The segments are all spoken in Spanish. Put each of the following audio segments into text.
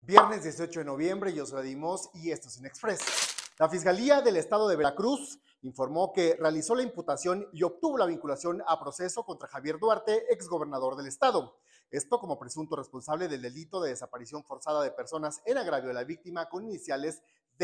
Viernes 18 de noviembre, yo soy Adimos y esto es Inexpress. La Fiscalía del Estado de Veracruz informó que realizó la imputación y obtuvo la vinculación a proceso contra Javier Duarte, exgobernador del estado. Esto como presunto responsable del delito de desaparición forzada de personas en agravio de la víctima con iniciales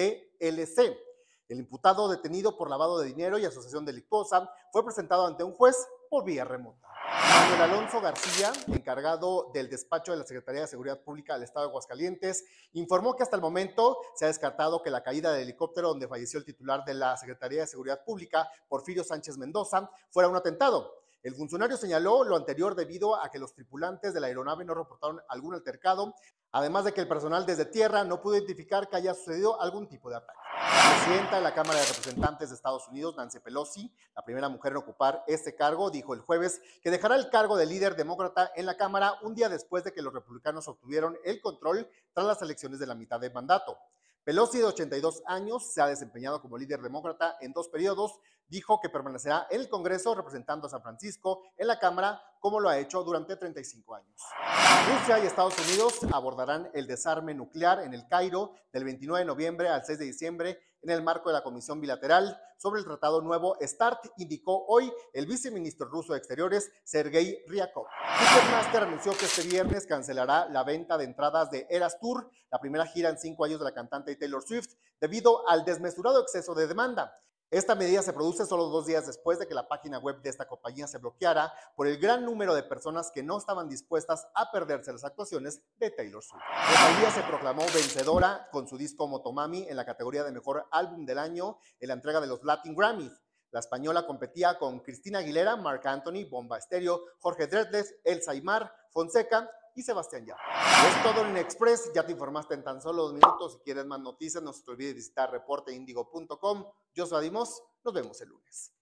DLC. El imputado, detenido por lavado de dinero y asociación delictuosa, fue presentado ante un juez por vía remota. Manuel Alonso García, encargado del despacho de la Secretaría de Seguridad Pública del Estado de Aguascalientes, informó que hasta el momento se ha descartado que la caída del helicóptero donde falleció el titular de la Secretaría de Seguridad Pública, Porfirio Sánchez Mendoza, fuera un atentado. El funcionario señaló lo anterior debido a que los tripulantes de la aeronave no reportaron algún altercado, además de que el personal desde tierra no pudo identificar que haya sucedido algún tipo de ataque. La presidenta de la Cámara de Representantes de Estados Unidos, Nancy Pelosi, la primera mujer en ocupar este cargo, dijo el jueves que dejará el cargo de líder demócrata en la Cámara un día después de que los republicanos obtuvieron el control tras las elecciones de la mitad de mandato. Pelosi, de 82 años, se ha desempeñado como líder demócrata en 2 periodos. Dijo que permanecerá en el Congreso representando a San Francisco en la Cámara, como lo ha hecho durante 35 años. Rusia y Estados Unidos abordarán el desarme nuclear en el Cairo del 29 de noviembre al 6 de diciembre en el marco de la Comisión Bilateral sobre el Tratado Nuevo START, indicó hoy el viceministro ruso de Exteriores, Sergei Ryabkov. Ticketmaster anunció que este viernes cancelará la venta de entradas de Eras Tour, la primera gira en 5 años de la cantante Taylor Swift, debido al desmesurado exceso de demanda. Esta medida se produce solo 2 días después de que la página web de esta compañía se bloqueara por el gran número de personas que no estaban dispuestas a perderse las actuaciones de Taylor Swift. Rosalía se proclamó vencedora con su disco Motomami en la categoría de Mejor Álbum del Año en la entrega de los Latin Grammys. La española competía con Cristina Aguilera, Marc Anthony, Bomba Estéreo, Jorge Drexler, Elsa Aimar, Fonseca y Sebastián Yatra. Es todo en Express, ya te informaste en tan solo 2 minutos. Si quieres más noticias, no se te olvide visitar reporteindigo.com. Yo soy Adimos, nos vemos el lunes.